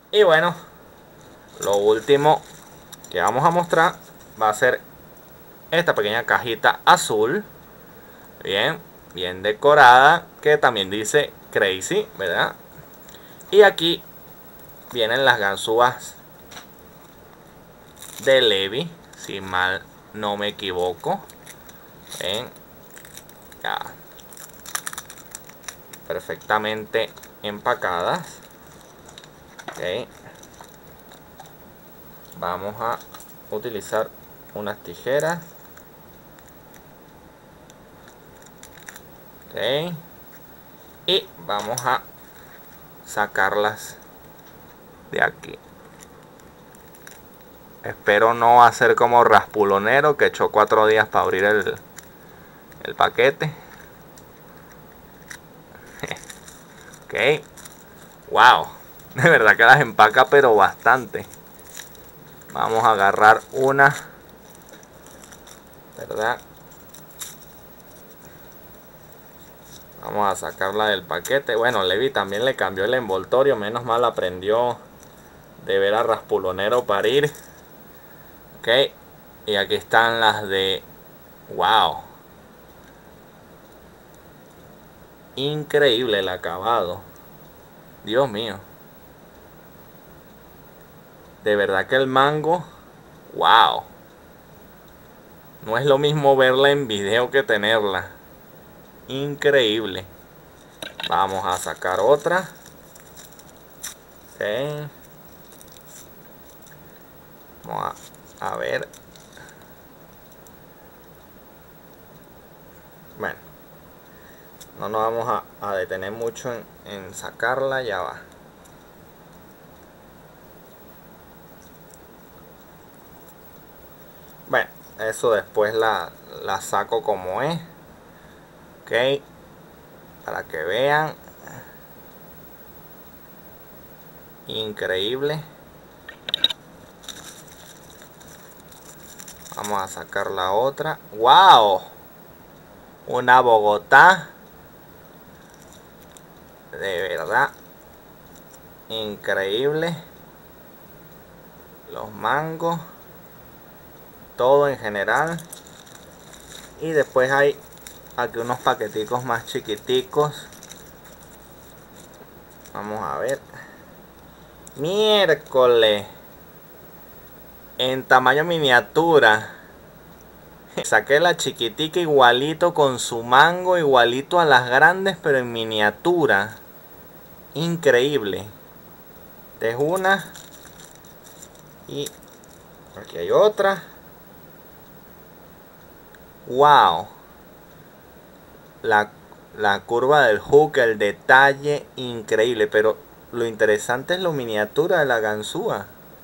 Y bueno, lo último que vamos a mostrar va a ser esta pequeña cajita azul, bien decorada, que también dice Crazy, ¿verdad? Y aquí vienen las ganzúas de Levi, si mal no me equivoco. ¿Ven? Ya, perfectamente empacadas. ¿Ok? Vamos a utilizar unas tijeras. ¿Ok? Y vamos a sacarlas de aquí. Espero no hacer como Raspulonero, que echó 4 días para abrir el paquete. Ok. Wow. De verdad que las empaca pero bastante. Vamos a agarrar una, ¿verdad? Vamos a sacarla del paquete. Bueno, Levi también le cambió el envoltorio. Menos mal aprendió de ver a Raspulonero parir. Ok. Y aquí están las de... Wow. Increíble el acabado. Dios mío. De verdad que el mango... Wow. No es lo mismo verla en video que tenerla. Increíble. Vamos a sacar otra. Ok. Vamos a ver. Bueno. No nos vamos a detener mucho en sacarla. Ya va. Bueno. Eso después la saco como es. Ok. Para que vean. Increíble. Vamos a sacar la otra. ¡Wow! Una Bogotá. De verdad. Increíble. Los mangos. Todo en general. Y después hay aquí unos paqueticos más chiquiticos. Vamos a ver. Miércoles. En tamaño miniatura. Saqué la chiquitica igualito con su mango, igualito a las grandes, pero en miniatura. Increíble. Esta es una. Y aquí hay otra. Wow. La curva del hook, el detalle, increíble. Pero lo interesante es la miniatura de la ganzúa.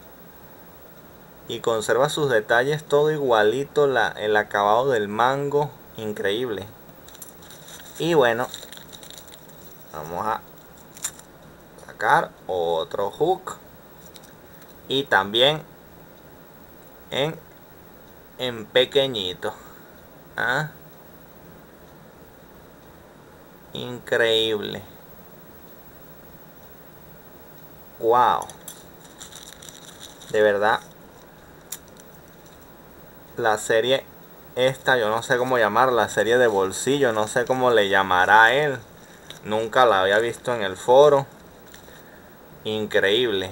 Y conserva sus detalles todo igualito, el acabado del mango, increíble. Y bueno, vamos a sacar otro hook. Y también en pequeñito. ¿Ah? Increíble. Wow. De verdad. La serie esta, yo no sé cómo llamarla, la serie de bolsillo, no sé cómo le llamará él. Nunca la había visto en el foro. Increíble.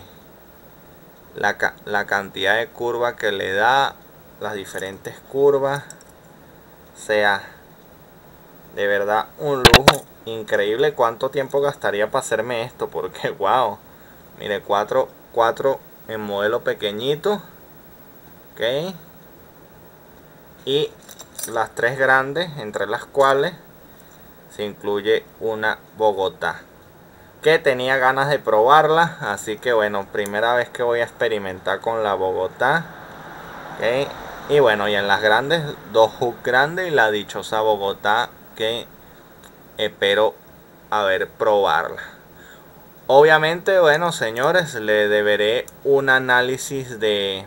La cantidad de curvas que le da, las diferentes curvas. O sea, de verdad un lujo. Increíble cuánto tiempo gastaría para hacerme esto, porque wow. Mire, 4 en modelo pequeñito. Ok. Y las 3 grandes, entre las cuales se incluye una Bogotá, que tenía ganas de probarla, así que bueno, primera vez que voy a experimentar con la Bogotá. Okay. Y bueno, y en las grandes, 2 hooks grandes y la dichosa Bogotá, que espero a ver probarla. Obviamente, bueno, señores, le deberé un análisis del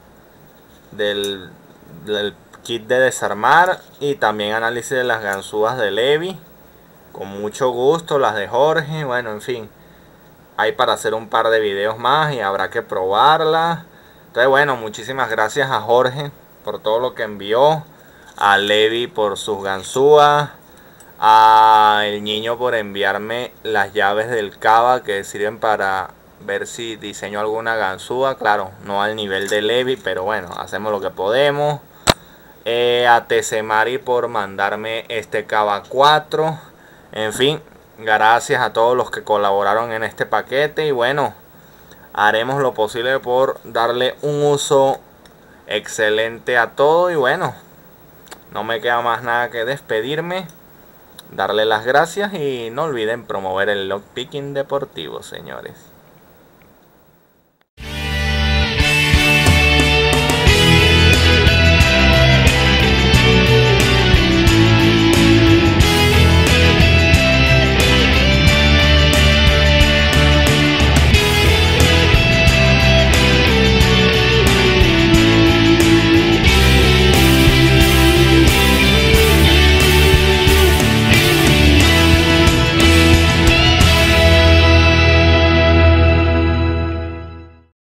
kit de desarmar y también análisis de las ganzúas de Levi. Con mucho gusto, las de Jorge, bueno, en fin. hay para hacer un par de videos más y habrá que probarla. Entonces bueno, muchísimas gracias a Jorge por todo lo que envió, a Levi por sus ganzúas, a el niño por enviarme las llaves del Cava que sirven para ver si diseño alguna ganzúa. Claro, no al nivel de Levi, pero bueno, hacemos lo que podemos. A Tecemari por mandarme este Cava 4. En fin, gracias a todos los que colaboraron en este paquete. Y bueno, haremos lo posible por darle un uso excelente a todo. Y bueno, no me queda más nada que despedirme, darle las gracias y no olviden promover el lockpicking deportivo, señores.